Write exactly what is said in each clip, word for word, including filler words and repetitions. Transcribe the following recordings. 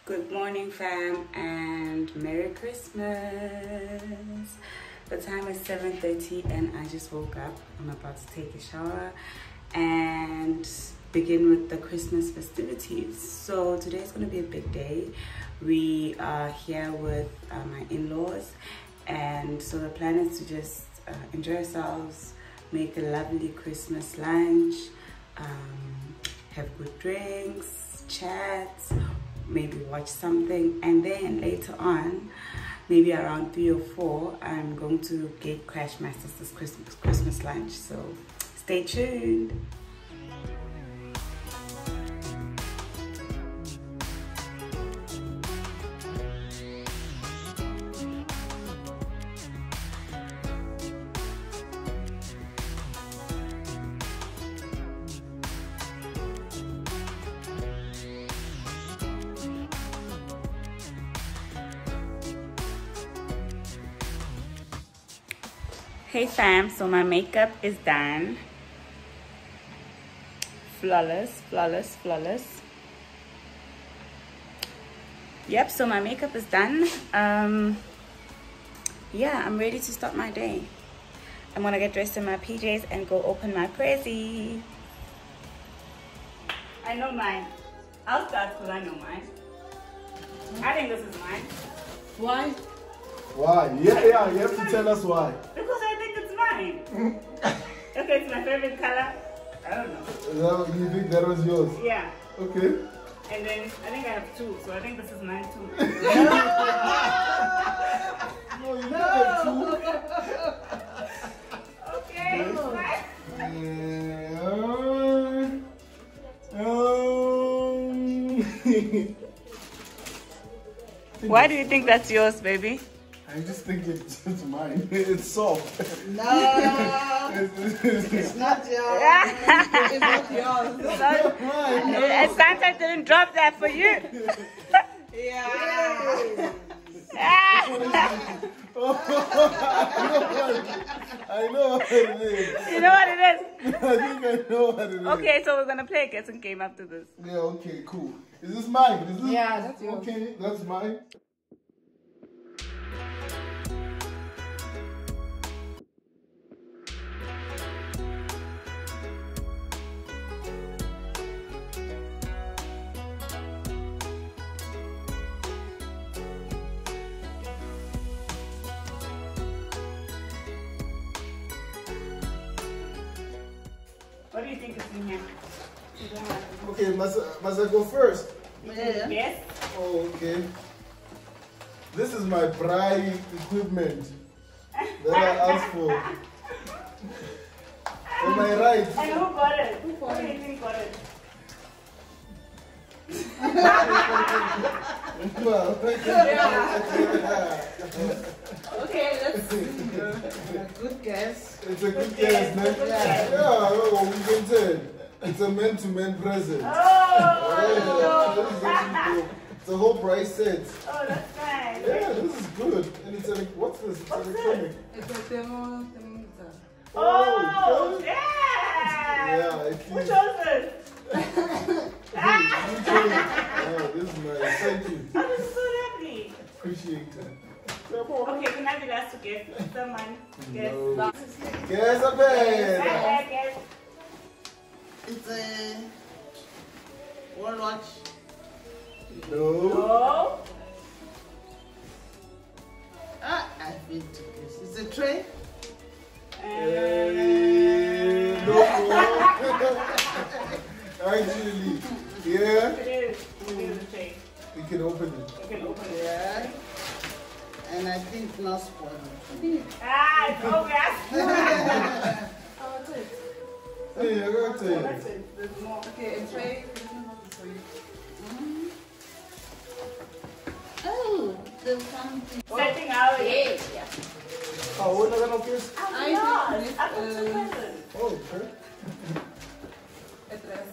Good morning, fam, and Merry Christmas. The time is seven thirty and I just woke up. I'm about to take a shower and begin with the Christmas festivities. So today is going to be a big day. We are here with uh, my in-laws, and so the plan is to just uh, enjoy ourselves, make a lovely Christmas lunch, um, have good drinks, chats, maybe watch something, and then later on, maybe around three or four, I'm going to gate crash my sister's Christmas Christmas lunch. So stay tuned. Hey fam, so my makeup is done. Flawless, flawless, flawless. Yep, so my makeup is done. Um, yeah, I'm ready to start my day. I'm gonna get dressed in my P Js and go open my Prezi. I know mine. I'll start because I know mine. I think this is mine. Why? Why? Yeah, yeah, you have to tell us why. Because I think it's mine. Okay, it's my favorite color. I don't know. That, you think that was yours? Yeah. Okay. And then I think I have two, so I think this is mine too. No, you don't have two. Okay. Yeah. Um, Why do you think that's yours, baby? I just think it's, it's mine. It's soft. No, it's, it's not yours. It's not yours. it's not mine. No. And Santa didn't drop that for you. Yeah. I know what it is. You know what it is? I think I know what it is. Okay, so we're gonna play a guessing game after this. Yeah, okay, cool. Is this mine? Is this Yeah, that's yours. Okay, that's mine. What do you think is in here? Okay, must, must I go first? Yeah. Yes? Oh, okay. This is my bride equipment that I asked for. Am I right? And who got it? Who got it? Who do you think got it? Well, Yeah. Okay, let's see. A good guess. it's a good guess, man. Yeah. Yeah, oh, we can tell. It's a man-to-man present. Oh! Yeah, it's a whole price set. Oh, that's nice. Yeah, this is good. And it's like, what's this? It's What's electronic. It's a demo thing. Oh, okay. yeah! Yeah, at Who least. chose this? Oh, this is nice. Thank you. Oh, this is so lovely. Appreciate it. Okay, can I be last to guess? Someone guess. No. Guess a I bed. guess. It's a wall watch. No. No. Ah, I've been to guess. It's a tray. Hey, no. Actually, yeah. It is. It is a tray. You can open it. You can open it. Yeah. And I think not spoiled. Ah, it's over. Oh, it's it. Hey, I got Oh, that's it. it. There's more. Okay, a tray. For you. Mm. Oh, there's something. Setting out. Yeah. Oh, we're not gonna kiss? I'm I not. think this, I've got two uh, presents. Oh, okay. A dress.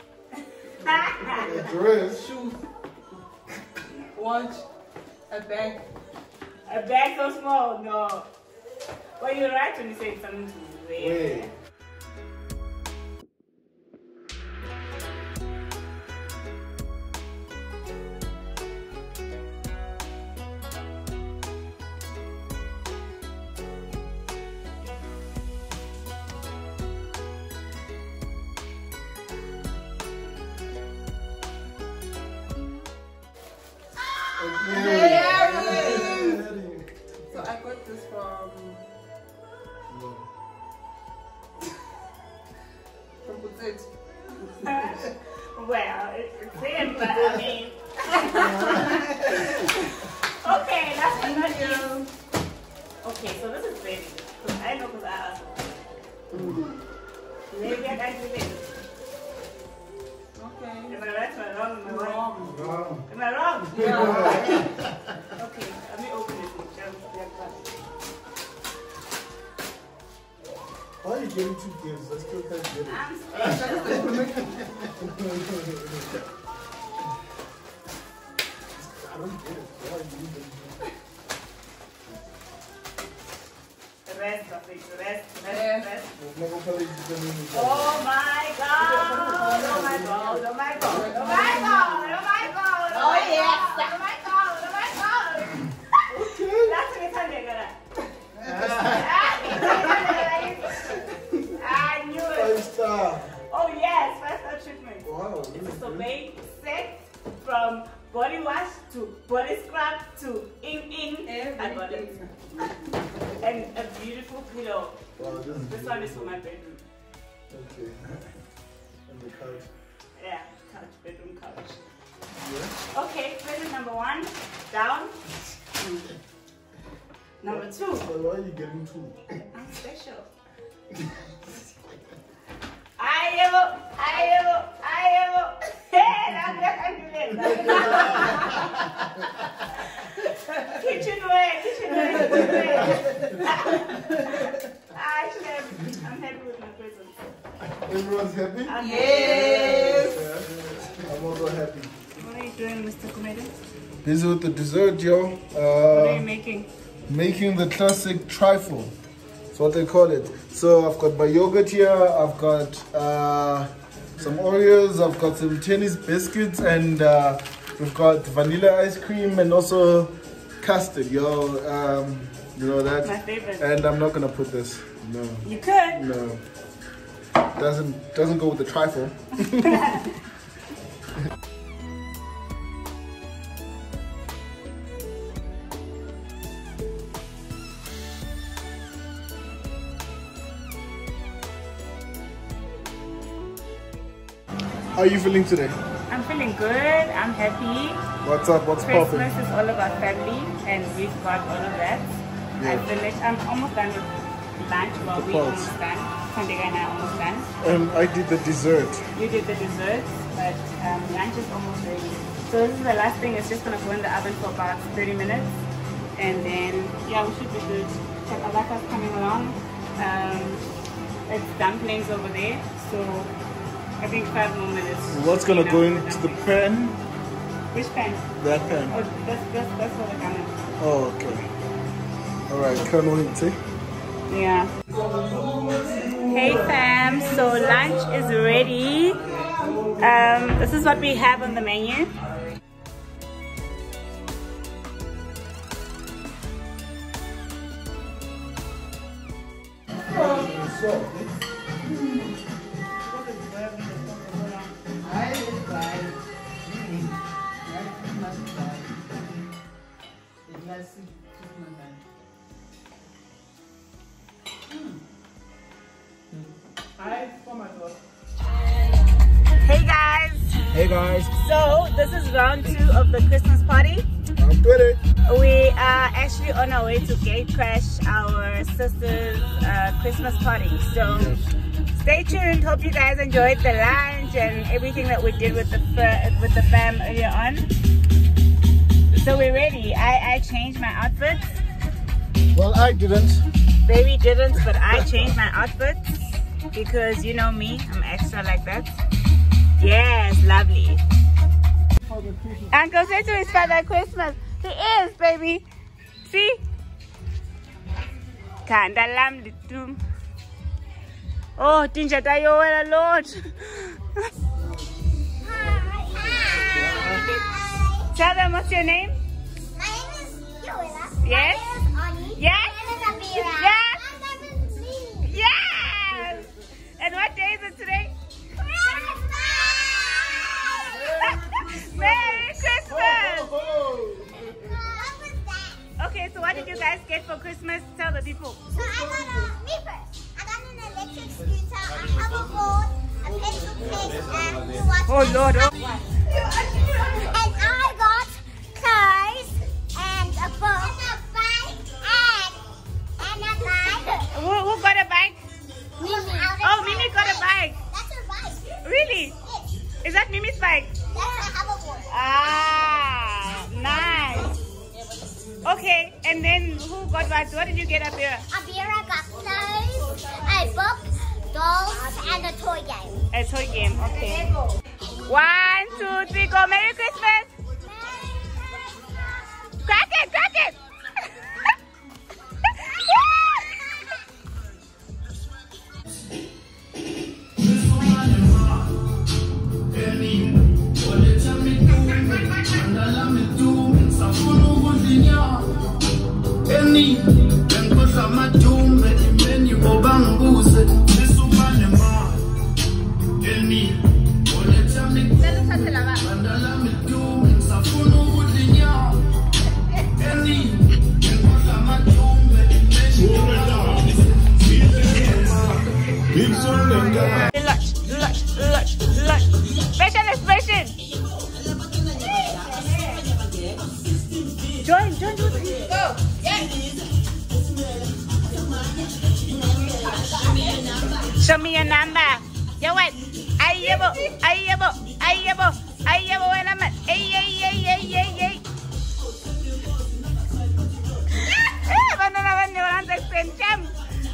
A dress. Shoes. Watch. A bag. A bag so small? No. Well, you're right when you say it's something to wear. Wait. got this from No. from Butzet. Well, it's him, but I mean. Okay, that's not you. Okay, so this is baby. I know because I asked. Maybe I can do this. Okay. Am I right or wrong? Am I wrong? Wrong. Am I wrong? Yeah. Okay, let me open it. Why are you getting two gifts? I still can't get it. I'm special. I don't get it. Why are you using it? The rest of it, the rest, the Yeah. rest, the rest. We'll never play this game. Oh my god! Oh my god! Oh my god! Oh my god! Oh my god! Oh yes! Oh my god! Oh my god! That's what it's under. I knew Five it. star. Oh yes, five star treatment. Wow. It's a sorbet set from body wash to body scrub to ing ing. I got it. And a beautiful pillow. Wow, this is This one is for my bedroom. Okay. And the couch. Yeah, couch, bedroom couch. Yeah. Okay, present number one, down. Number two, But why are you getting two? I'm special. I am, I am, I am. Hey, I'm not kitchen way, kitchen way, kitchen way. Actually, I'm, I'm happy with my present. Everyone's happy? I'm Yes. Yeah. I'm also happy. What are you doing, Mister Comedian? Busy with the dessert, yo. What are you Uh, making? making the classic trifle. That's what they call it. So I've got my yogurt here. I've got uh, some Oreos. I've got some tennis biscuits, and uh, we've got vanilla ice cream and also custard, yo. Um, you know that. My favorite. And I'm not gonna put this. No, You could. no. Doesn't doesn't go with the trifle. How are you feeling today? I'm feeling good. I'm happy. What's up? What's popping? Christmas is all about family, and we've got all of that. I Yeah. finished. I'm almost done with lunch. Well, The we pulse. almost done. Kandega and I almost done. And I did the dessert. You did the desserts, but um, lunch is almost ready. So this is the last thing. It's just gonna go in the oven for about thirty minutes, and then yeah, we should be good. Chakalaka's coming along. Um, it's dumplings over there, so I think five more minutes. What's gonna Enough go for into the dumplings. pan? Which pan? That pan. Oh, that's that's that's for the garment. Oh, okay. All right, can't wait. Eh? Yeah. Hey fam, so lunch is ready. Um, this is what we have on the menu. Hey guys, Hey guys, so this is round two of the Christmas party. I'm with it. We are actually on our way to gate crash our sister's uh, Christmas party. So stay tuned. Hope you guys enjoyed the lunch and everything that we did with the with the fam earlier on. So we're ready. I, I changed my outfit. Well, I didn't. Baby didn't, but I changed my outfit because you know me, I'm extra like that. Yes, lovely. Uncle said to his father Christmas. He is, baby. See? Kanda lam litum. Oh, tinja tayo wala Lord. Tell them what's your name? My name is Yoela. Yes? My name is Ani. Yes? My name is Amira. Yes? My name is Lily. Yes! And what day is it today? Christmas! Merry Christmas! Oh, What was that? Okay, so what did you guys get for Christmas? Lord. Oh. And I got clothes and a book and a bike and, and a bike. Who, who got a bike? Mimi. Oh, Mimi got a bike. That's her bike. Really? Yes. Is that Mimi's bike? That's her hoverboard. Ah, nice. Okay, and then who got what? What did you get up here? Abira got clothes, a book, dolls, and a toy game. A toy game, okay. One, two, three, go. Merry Christmas. Crack it, crack it. Lunch, lunch, lunch, lunch. Special expression. Join, join, join. Go. Show me your number. Yo, what? Ayabo, ayabo, ayabo, ayabo, wait a minute. Ay, ay, ay, ay, ay, ay. Eh, banda naman yung walang extension.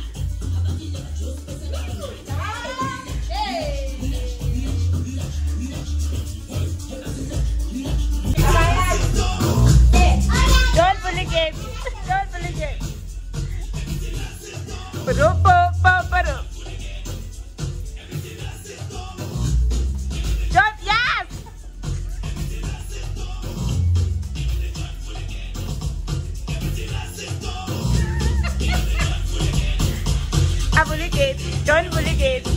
Don't bully it. Don't bully it. Don't, yes. I bully it. Don't bully it.